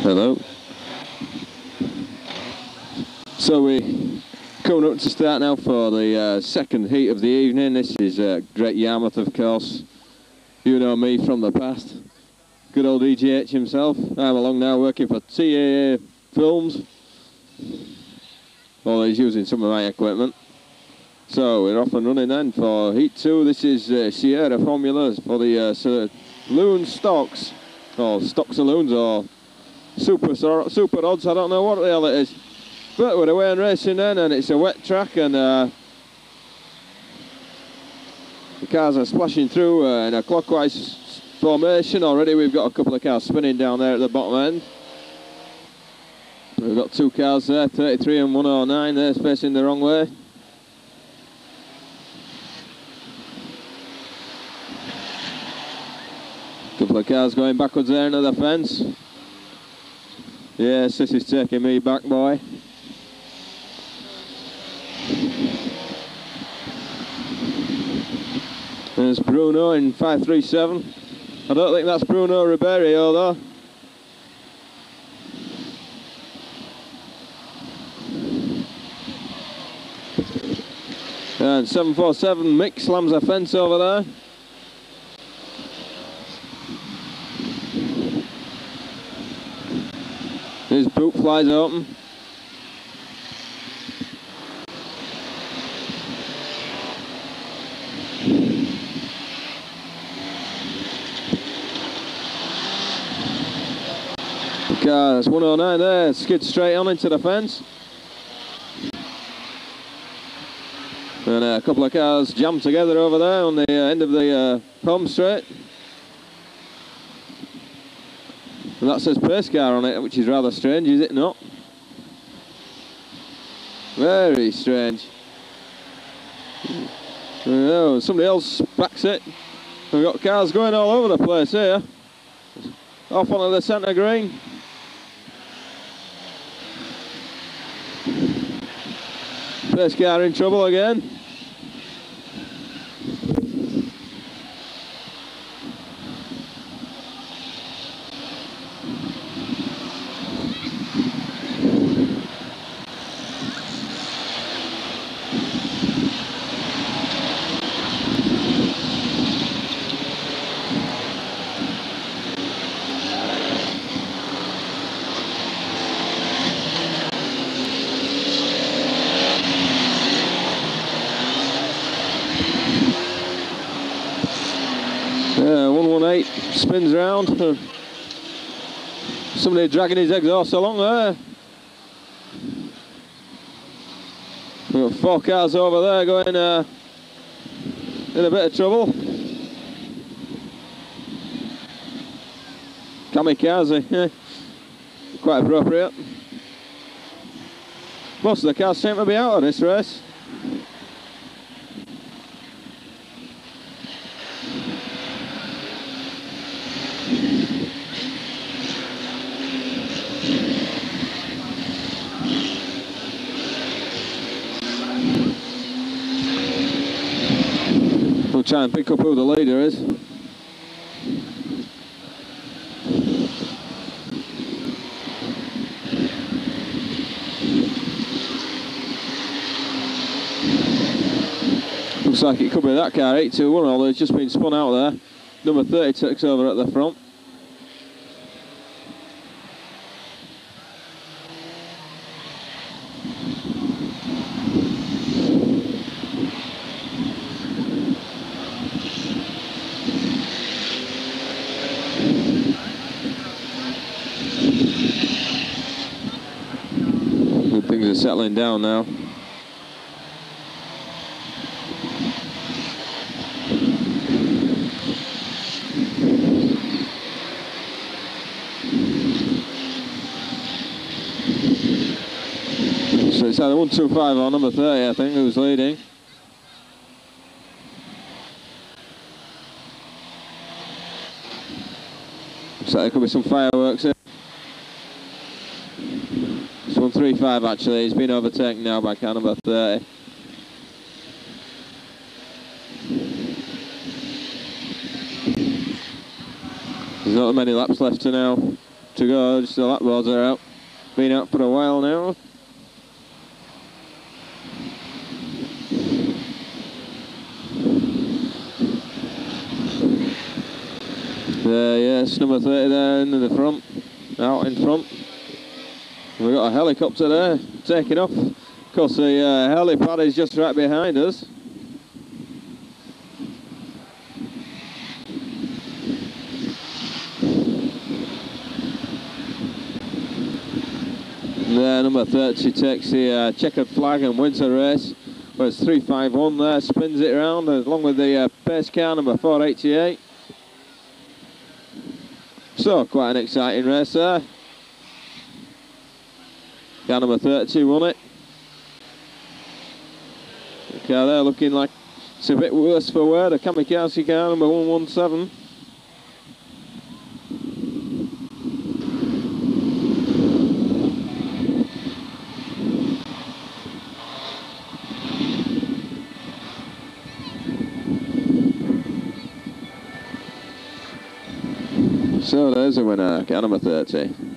Hello. So we coming up to start now for the second heat of the evening. This is Great Yarmouth, of course. You know me from the past. Good old EGH himself. I'm along now working for TAA Films. Well, he's using some of my equipment. So we're off and running then for Heat 2. This is Sierra Formulas for the Saloon Stocks, or Stock Saloons, or Super Odds, I don't know what the hell it is. But we're away and racing then, and it's a wet track, and the cars are splashing through in a clockwise formation. Already we've got a couple of cars spinning down there at the bottom end. We've got two cars there, 33 and 109, they're facing the wrong way. Couple of cars going backwards there into the fence. Yes, this is taking me back, boy. There's Bruno in 537. I don't think that's Bruno Ribeiro though. And 747, Mick slams a fence over there. His boot flies open. The car's 109 there, skids straight on into the fence. And a couple of cars jammed together over there on the end of the home straight. And that says pace car on it, which is rather strange, is it not? Very strange. Oh, somebody else backs it. We've got cars going all over the place here. Off onto the centre green. Pace car in trouble again. Yeah, 118 spins round. Somebody dragging his exhaust along there. We've got four cars over there going in a bit of trouble. Kamikaze, yeah. Quite appropriate. Most of the cars seem to be out of this race. We'll try and pick up who the leader is. Looks like it could be that car, 821, although it's just been spun out there. Number 30 takes over at the front. Things are settling down now. So it's either 125 or number 30, I think, who's leading. Looks like there could be some fireworks here. 135 actually, he's been overtaken now by car number 30. There's not many laps left to now to go, just the lap boards are out. Been out for a while now. Yes, number 30 there in the front, out in front. We've got a helicopter there, taking off. Of course, the helipad is just right behind us. There, number 30 takes the checkered flag and wins the race. Well, it's 351 there, spins it around along with the pace car number 488. So, quite an exciting race there. Car number 32 won it. The car there looking like it's a bit worse for wear. The Kamikaze car number 117. So there's a winner, car number 30.